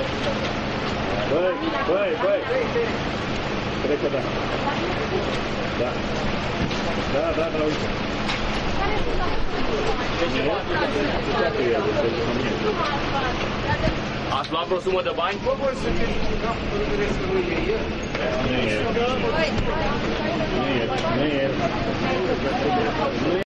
Băi! Cred că da. Da, uite. Ați luat vreo sumă de bani? Nu e.